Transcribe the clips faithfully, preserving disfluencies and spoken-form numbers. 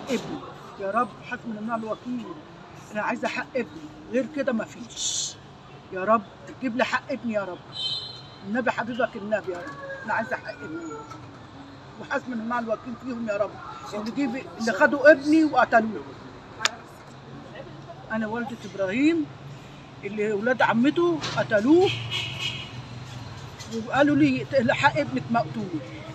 ابني يا رب، حسبنا ونعم الوكيل. انا عايزه حق ابني، غير كده مفيش. يا رب تجيب لي حق ابني يا رب، النبي حبيبك النبي يا رب. انا عايزه حق ابني، وحسبنا ونعم الوكيل فيهم يا رب، اللي جيب اللي خدوا ابني وقتلوه. انا والده ابراهيم اللي ولاد عمته قتلوه، وقالوا لي حق ابنك مقتول.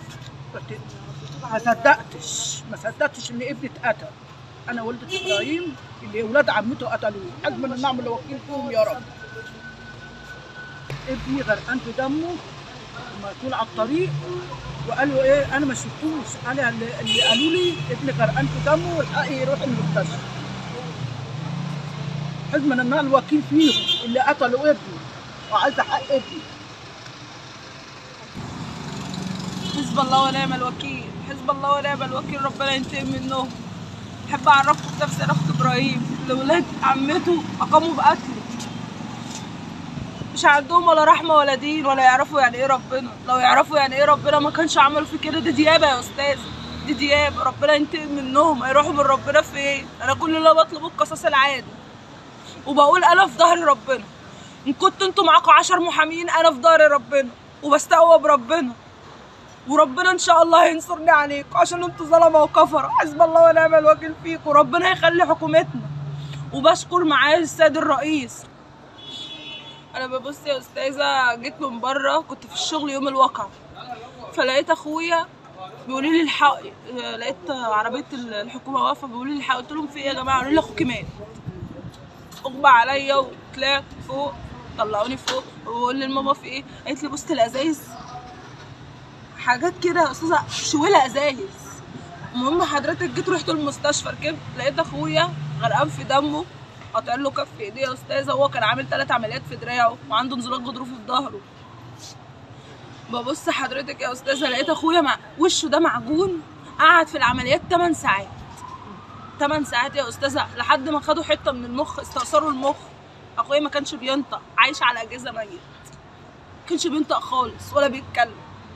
ما صدقتش ما صدقتش ان ابني اتقتل. انا والده ابراهيم اللي ولاد عمته قتلوه، حسبنا ونعم الوكيل فيهم يا رب. ابني غرقان في دمه ومقتول على الطريق، وقالوا ايه انا ما شفتوش، انا اللي, اللي قالوا لي ابني غرقان في دمه والحقي يروح المستشفى. حسبنا ونعم الوكيل فيهم اللي قتلوا ابني، وعايزه حق ابني. حسب الله ونعم الوكيل، حسب الله ونعم الوكيل، ربنا ينتقم منهم. بحب اعرفكم بنفسي، انا اخت ابراهيم اللي ولاد عمته اقاموا بقتله، مش عندهم ولا رحمه ولا دين ولا يعرفوا يعني ايه ربنا. لو يعرفوا يعني ايه ربنا ما كانش عملوا في كده. دي ديابه يا استاذ، دي ديابه، ربنا ينتقم منهم. هيروحوا من ربنا فين؟ انا كل اللي بطلبه القصاص العادي، وبقول انا في ظهر ربنا. ان كنتوا انتوا معاكم عشر محامين انا في ظهر ربنا وبستقوى بربنا، وربنا ان شاء الله هينصرني عليكم عشان انتوا ظلمه وكفره. حسب الله ونعم الوكيل فيكم، ربنا يخلي حكومتنا. وبشكر معايا السيد الرئيس. انا ببص يا استاذه، جيت من بره، كنت في الشغل يوم الواقعه، فلقيت اخويا بيقولوا لي الحقي، لقيت عربيه الحكومه واقفه بيقولوا لي الحقي. قلت لهم في ايه يا جماعه؟ قالوا لي اخوكي مات. اغمى عليا وطلعت فوق، طلعوني فوق، وبقول لماما في ايه؟ قالت لي بصت الازايز، حاجات كده يا استاذه، شويله ازايز. المهم حضرتك جيت رحت المستشفى، ركبت لقيت اخويا غرقان في دمه، قاطع له كف ايديه يا استاذه. هو كان عامل ثلاث عمليات في دراعه وعنده انزلاق غضروفي في ظهره. ببص حضرتك يا استاذه لقيت اخويا مع وشه ده معجون، قعد في العمليات ثمان ساعات. ثمان ساعات يا استاذه، لحد ما خدوا حته من المخ، استأثروا المخ. اخويا ما كانش بينطق، عايش على اجهزه ميت، ما كانش بينطق خالص ولا بيتكلم.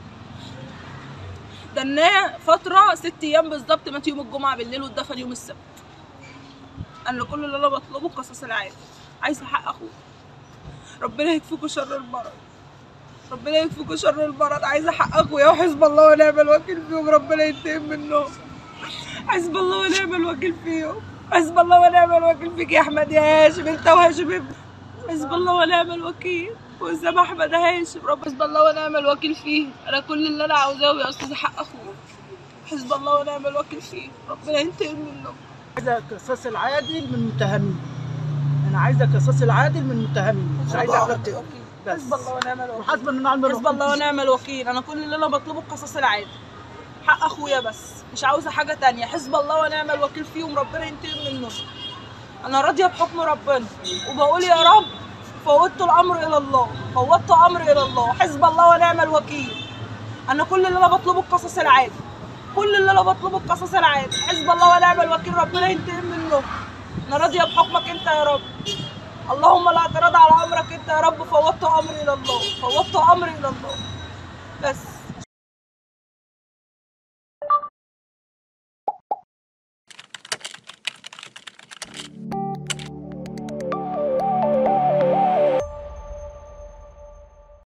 دناه فتره ست ايام بالظبط، مات يوم الجمعه بالليل واتدفن يوم السبت. انا كل اللي انا بطلبه القصاص العادي، عايزه حق اخويا. ربنا يكفيكوا شر المرض، ربنا يكفيكوا شر المرض. عايزه حق اخويا، وحسب الله ونعم الوكيل فيهم، ربنا ينتقم منهم. حسب الله ونعم الوكيل فيهم، حسب الله ونعم الوكيل فيك يا احمد يا هاشم، انت وهاشم ابني. حسب الله ونعم الوكيل، واسامه احمد هاشم، رب حسب الله ونعم الوكيل فيه. انا كل اللي انا عاوزاه يا استاذ حق اخويا، حسب الله ونعم الوكيل فيه، ربنا ينتقم منهم. عايزه القصاص العادل من المتهمين، انا عايزه القصاص العادل من المتهمين، مش عايزه اكتر. بس حسب الله ونعم الوكيل، وحسبنا ونعم الوكيل، حسب الله ونعم الوكيل. انا كل اللي انا بطلبه القصاص العادل، حق اخويا بس، مش عاوزه حاجه تانية. حسب الله ونعم الوكيل فيهم، ربنا ينتقم منهم. انا راضيه بحكم ربنا، وبقول يا رب فوضت الامر الى الله، فوضت امري الى الله. حسب الله ونعم الوكيل. انا كل اللي انا بطلبه القصاص العادل، كل اللي انا بطلبه القصاص العادل. حسب الله ونعم الوكيل، ربنا ينتقم منهم. انا راضيه بحكمك انت يا رب، اللهم لا اعتراض على امرك انت يا رب. فوضت امري الى الله، فوضت امري الى الله بس.